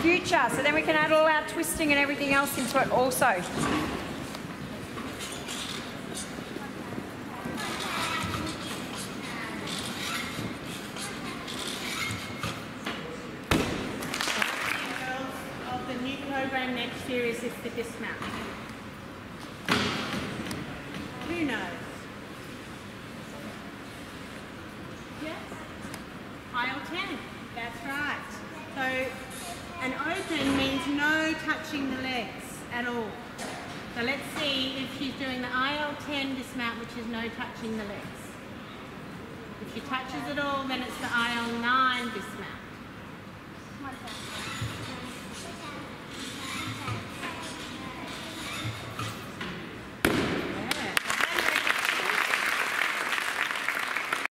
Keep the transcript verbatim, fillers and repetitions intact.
future. So then we can add all our twisting and everything else into it also. Of the new program next year is the dismount. Who knows? Yes? Aisle ten, that's right. So an open means no touching the legs at all. So let's see if she's doing the aisle ten dismount, which is no touching the legs. If she touches it all, then it's the aisle nine dismount.